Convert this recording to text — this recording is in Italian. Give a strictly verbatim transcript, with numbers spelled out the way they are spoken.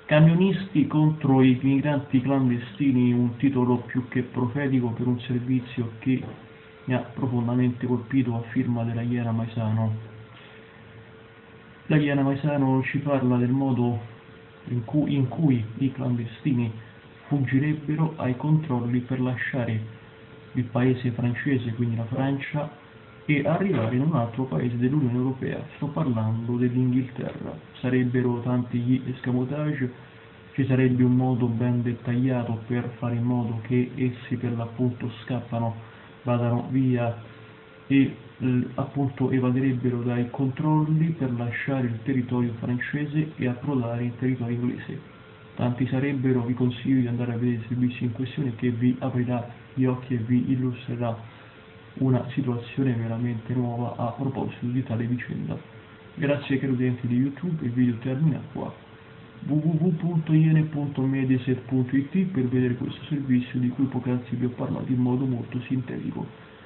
Camionisti contro i migranti clandestini, un titolo più che profetico per un servizio che mi ha profondamente colpito, a firma della Iena Maisano. La Iena Maisano ci parla del modo in cui, in cui i clandestini fuggirebbero ai controlli per lasciare il paese francese, quindi la Francia, e arrivare in un altro paese dell'Unione Europea. Sto parlando dell'Inghilterra. Sarebbero tanti gli escamotage, ci sarebbe un modo ben dettagliato per fare in modo che essi per l'appunto scappano, vadano via e eh, appunto evaderebbero dai controlli per lasciare il territorio francese e approdare in territorio inglese. Tanti sarebbero, vi consiglio di andare a vedere il servizio in questione che vi aprirà gli occhi e vi illustrerà una situazione veramente nuova a proposito di tale vicenda. Grazie cari utenti di YouTube, il video termina qua. w w w punto iene punto mediaset punto it per vedere questo servizio di cui poc'anzi vi ho parlato in modo molto sintetico.